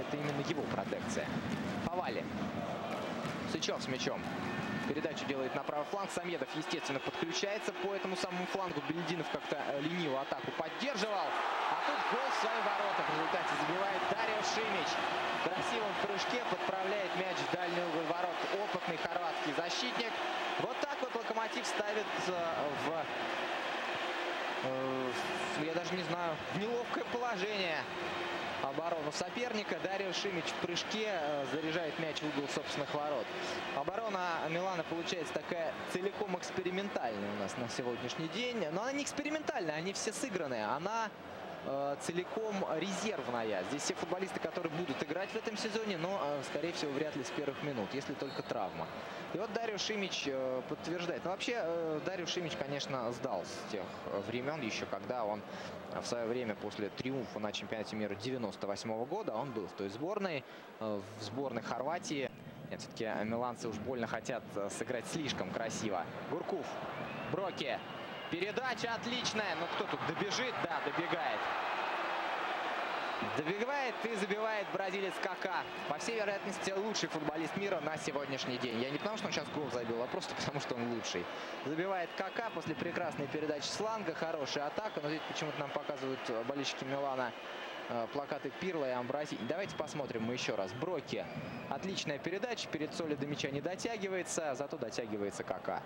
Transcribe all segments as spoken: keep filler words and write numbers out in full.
это именно его протекция. Фавали. Сычев с мячом. Передачу делает на правый фланг. Самедов, естественно, подключается по этому самому флангу. Бельдинов как-то лениво атаку поддерживал. А тут гол в свои ворота. В результате забивает Дарио Шимич. В красивом прыжке подправляет мяч в дальний угол ворот. Опытный хорватский защитник. Вот так вот Локомотив ставит в, э, я даже не знаю, в неловкое положение оборону соперника. Дарио Шимич в прыжке э, заряжает мяч в угол собственных ворот. Оборона Милана получается такая целиком экспериментальная у нас на сегодняшний день. Но она не экспериментальная, они все сыгранные. Она э, целиком резервная. Здесь все футболисты, которые будут играть в этом сезоне, но, э, скорее всего, вряд ли с первых минут, если только травма. И вот Дарио Шимич э, подтверждает. Но вообще, э, Дарио Шимич, конечно, сдал с тех времен еще, когда он в свое время после триумфа на чемпионате мира девяносто восьмого года, он был в той сборной, э, в сборной Хорватии. Нет, все-таки миланцы уж больно хотят сыграть слишком красиво. Гурков, Броки. Передача отличная. Но кто тут добежит? Да, добегает. Добегает и забивает бразилец Кака. По всей вероятности, лучший футболист мира на сегодняшний день. Я не потому, что он сейчас гол забил, а просто потому, что он лучший. Забивает Кака после прекрасной передачи с фланга. Хорошая атака. Но здесь почему-то нам показывают болельщики Милана плакаты Пирло и Амбразини. Давайте посмотрим мы еще раз. Броки. Отличная передача. Перед Соли до мяча не дотягивается, зато дотягивается Кака.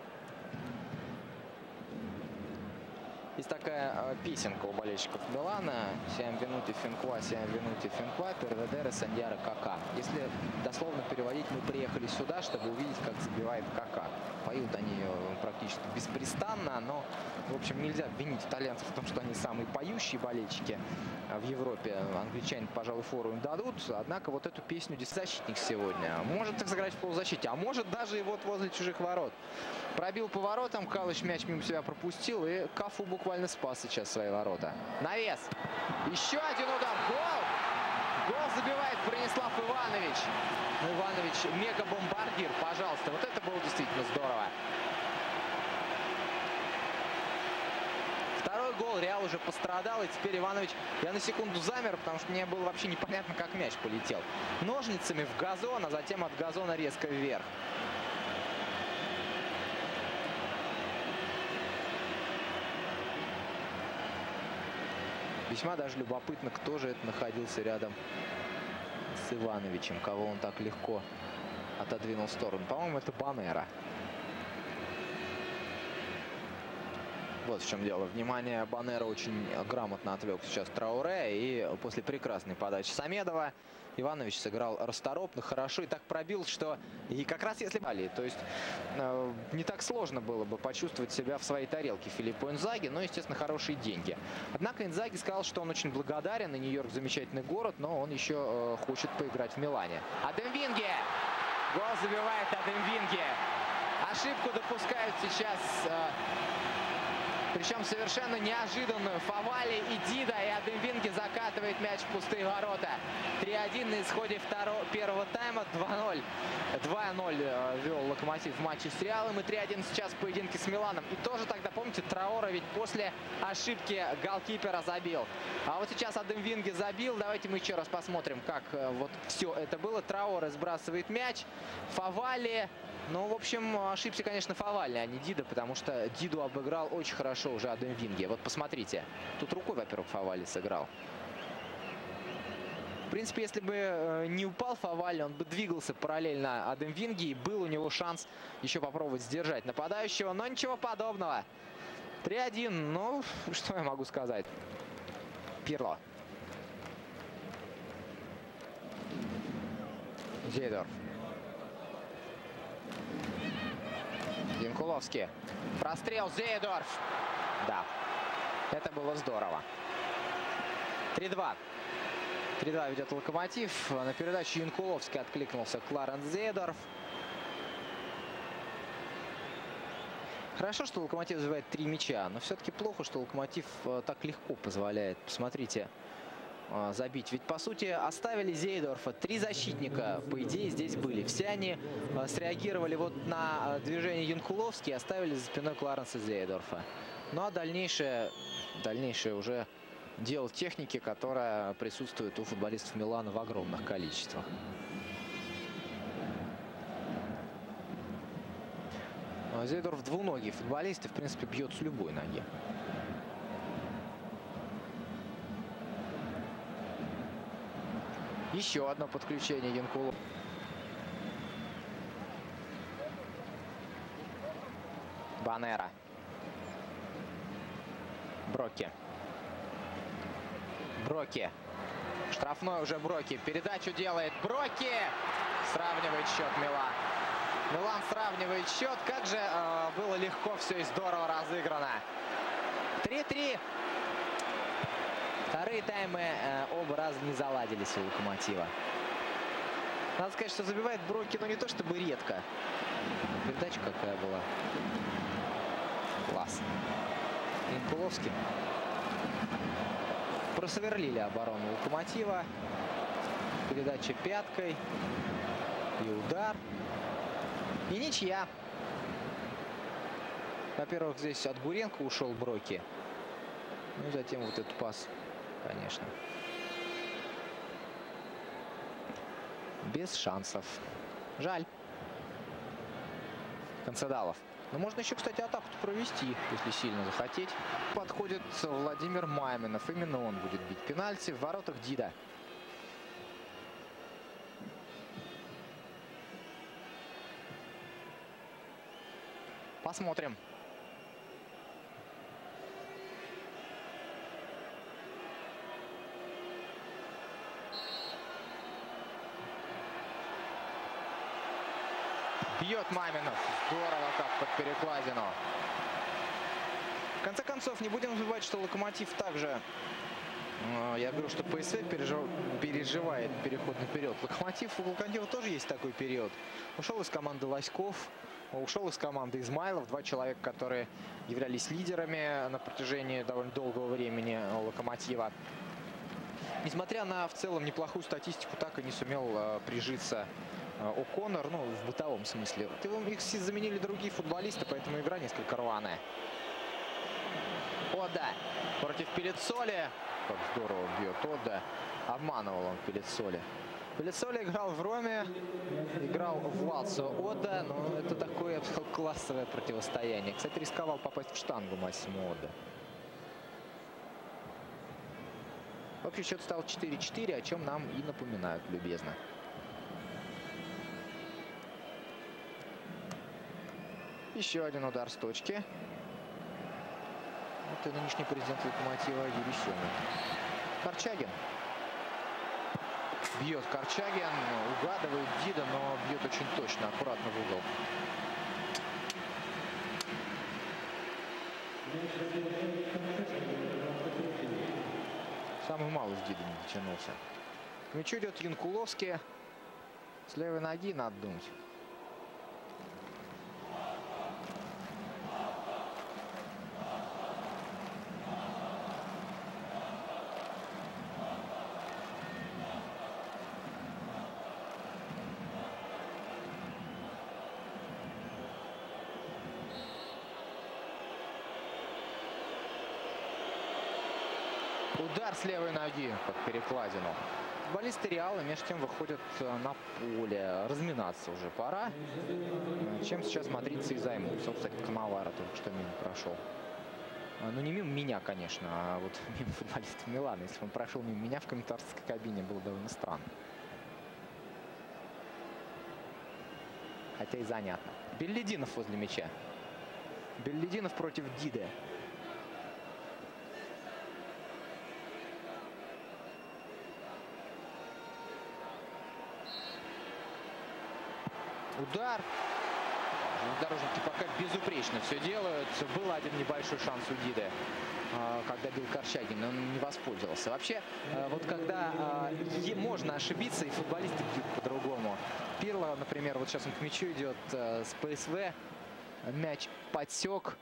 Есть такая э, песенка у болельщиков Милана. «Сиам винути финква, сиам винути финква, перведере саньяра Кака». Если дословно переводить, мы приехали сюда, чтобы увидеть, как забивает Кака. Поют они э, практически беспрестанно, но, в общем, нельзя обвинить итальянцев в том, что они самые поющие болельщики в Европе. Англичане, пожалуй, фору им дадут. Однако вот эту песню защитник сегодня может так сыграть в полузащите, а может даже и вот возле чужих ворот. Пробил по воротам, Калыч мяч мимо себя пропустил, и Кафу буквально спас сейчас свои ворота. Навес. Еще один удар. Гол! Гол забивает Бронислав Иванович. Ну, Иванович, мега-бомбардир, пожалуйста. Вот это было действительно здорово. Второй гол, Реал уже пострадал, и теперь Иванович, я на секунду замер, потому что мне было вообще непонятно, как мяч полетел. Ножницами в газон, а затем от газона резко вверх. Весьма даже любопытно, кто же это находился рядом с Ивановичем, кого он так легко отодвинул в сторону. По-моему, это Банера. Вот в чем дело. Внимание, Банера очень грамотно отвлек сейчас Трауре. И после прекрасной подачи Самедова Иванович сыграл расторопно, хорошо и так пробил, что и как раз если бы, то есть э, не так сложно было бы почувствовать себя в своей тарелке Филиппу Инзаги, но, естественно, хорошие деньги. Однако Инзаги сказал, что он очень благодарен, и Нью-Йорк замечательный город, но он еще э, хочет поиграть в Милане. Адемвинге! Гол забивает Адемвинге. Ошибку допускают сейчас... Э, Причем совершенно неожиданную. Фавали и Дида, и Адемвинге закатывает мяч в пустые ворота. три один на исходе второго, первого тайма. два ноль. два ноль вел Локомотив в матче с Реалом. И три один сейчас в поединке с Миланом. И тоже тогда, помните, Траора ведь после ошибки голкипера забил. А вот сейчас Адемвинге забил. Давайте мы еще раз посмотрим, как вот все это было. Траора сбрасывает мяч. Фавали... Ну, в общем, ошибся, конечно, Фавали, а не Дида, потому что Диду обыграл очень хорошо уже Адемвинге. Вот посмотрите. Тут рукой, во-первых, Фавали сыграл. В принципе, если бы не упал Фавали, он бы двигался параллельно Адемвинге, и был у него шанс еще попробовать сдержать нападающего, но ничего подобного. три один, ну, что я могу сказать. Пирло. Зейдорф. Янкуловский. Прострел Зейдорф. Да, это было здорово. три два. три два ведет Локомотив. На передачу Янкуловский откликнулся Кларенс Зейдорф. Хорошо, что Локомотив забивает три мяча, но все-таки плохо, что Локомотив так легко позволяет. Посмотрите. Забить. Ведь, по сути, оставили Зейдорфа. Три защитника, по идее, здесь были. Все они среагировали вот на движение Янкуловски и оставили за спиной Кларенса Зейдорфа. Ну, а дальнейшее, дальнейшее уже дело техники, которая присутствует у футболистов Милана в огромных количествах. Зейдорф двуногий футболист и, в принципе, бьет с любой ноги. Еще одно подключение Янкулов. Банера. Броки. Броки. Штрафной уже Броки. Передачу делает Броки. Сравнивает счет Милан. Милан сравнивает счет. Как же э, было легко все и здорово разыграно. три-три. Вторые таймы э, оба раза не заладились у Локомотива. Надо сказать, что забивает Броки, но не то чтобы редко. Передача какая была. Класс. Янкуловский. Просверлили оборону Локомотива. Передача пяткой. И удар. И ничья. Во-первых, здесь от Гуренко ушел Броки. Ну и затем вот этот пас, конечно. Без шансов. Жаль. Концедалов. Но можно еще, кстати, атаку-то провести, если сильно захотеть. Подходит Владимир Майминов. Именно он будет бить пенальти в воротах Дида. Посмотрим. Бьет Майминов. Здорово как под перекладину. В конце концов, не будем забывать, что Локомотив также, я говорю, что ПСВ пережив... переживает переход наперед. Локомотив, у Локомотива тоже есть такой период. Ушел из команды Лоськов, ушел из команды Измайлов. Два человека, которые являлись лидерами на протяжении довольно долгого времени Локомотива. Несмотря на в целом неплохую статистику, так и не сумел э, прижиться О'Коннор, ну, в бытовом смысле. Их заменили другие футболисты, поэтому игра несколько рваная. Ода против Пелицоли. Как здорово бьет Ода. Обманывал он Пелицоли. Пелицоли играл в Роме, играл в Лацио. Ода, но это такое, я бы сказал, классовое противостояние. Кстати, рисковал попасть в штангу Массимо Ода. Общий счет стал четыре-четыре, о чем нам и напоминают любезно. Еще один удар с точки. Это нынешний президент Локомотива Юрий Семин. Корчагин. Бьет Корчагин. Угадывает Дида, но бьет очень точно, аккуратно в угол. Самый малый с Дида не дотянулся. К мячу идет Янкуловский. С левой ноги надо думать. Удар с левой ноги под перекладину. Футболисты Реала между тем выходят на поле. Разминаться уже пора. Чем сейчас мадридцы и займутся. Кстати, Камавара только что мимо прошел. Ну, не мимо меня, конечно, а вот мимо футболистов Милана. Если бы он прошел мимо меня в комментаторской кабине, было довольно странно. Хотя и занятно. Беллидинов возле мяча. Беллидинов против Диды. Удар. Дорожники пока безупречно все делают. Был один небольшой шанс у Диды, когда бил Корчагин, но он не воспользовался. Вообще, вот когда можно ошибиться, и футболисты бьют по-другому. Пирло, например, вот сейчас он к мячу идет с ПСВ. Мяч подсек.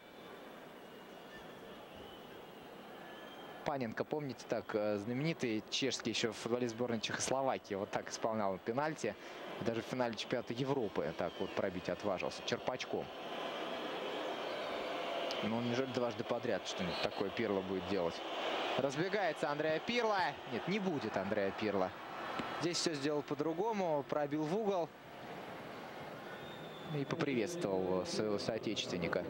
Паненко, помните, так, знаменитый чешский еще футболист сборной Чехословакии, вот так исполнял пенальти. Даже в финале чемпионата Европы так вот пробить отважился. Черпачком. Ну, неужели дважды подряд что-нибудь такое Пирло будет делать? Разбегается Андреа Пирло. Нет, не будет Андреа Пирло. Здесь все сделал по-другому. Пробил в угол. И поприветствовал своего соотечественника.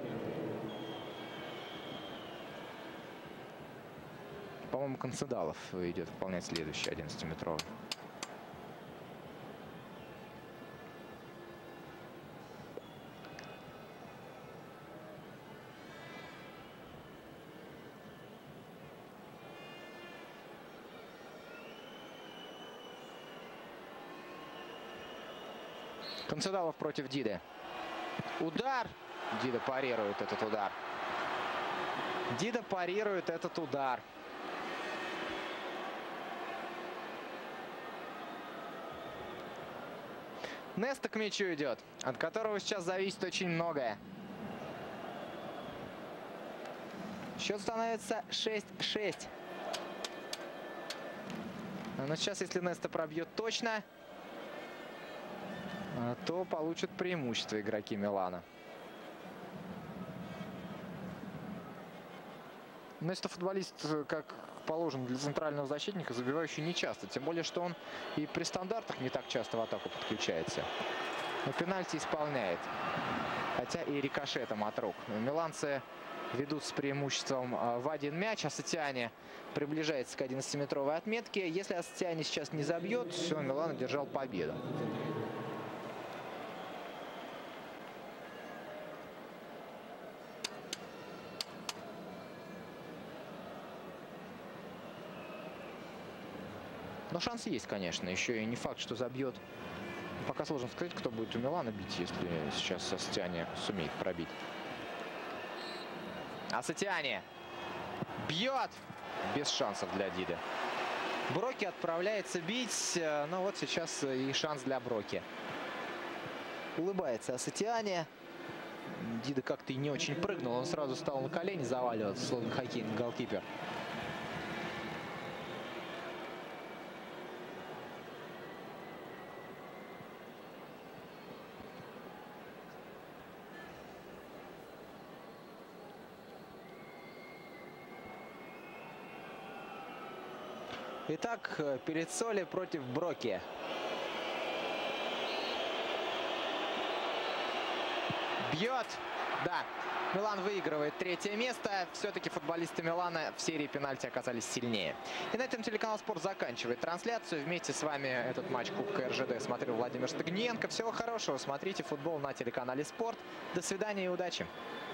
По-моему, Концедалов идет выполнять следующий одиннадцатиметровый. Концедалов против Диды. Удар. Дида парирует этот удар. Дида парирует этот удар. Неста к мячу идет, от которого сейчас зависит очень многое. Счет становится шесть шесть. Но сейчас, если Неста пробьет точно, то получат преимущество игроки Милана. Неста футболист, как положено для центрального защитника, забивающий не часто. Тем более, что он и при стандартах не так часто в атаку подключается. Но пенальти исполняет. Хотя и рикошетом от рук. Миланцы ведут с преимуществом в один мяч. Асетиане приближается к одиннадцатиметровой отметке. Если Асетиане сейчас не забьет, все, Милан одержал победу. Но шанс есть, конечно. Еще и не факт, что забьет. Пока сложно сказать, кто будет у Милана бить, если сейчас Асетиане сумеет пробить. Асетиане бьет. Без шансов для Диды. Броки отправляется бить. Но вот сейчас и шанс для Броки. Улыбается Асетиане. Дида как-то и не очень прыгнул. Он сразу стал на колени заваливаться, словно хоккейный голкипер. Итак, Пелицоли против Броки. Бьет. Да, Милан выигрывает третье место. Все-таки футболисты Милана в серии пенальти оказались сильнее. И на этом телеканал «Спорт» заканчивает трансляцию. Вместе с вами этот матч Кубка эр жэ дэ смотрел Владимир Стагниенко. Всего хорошего. Смотрите футбол на телеканале «Спорт». До свидания и удачи.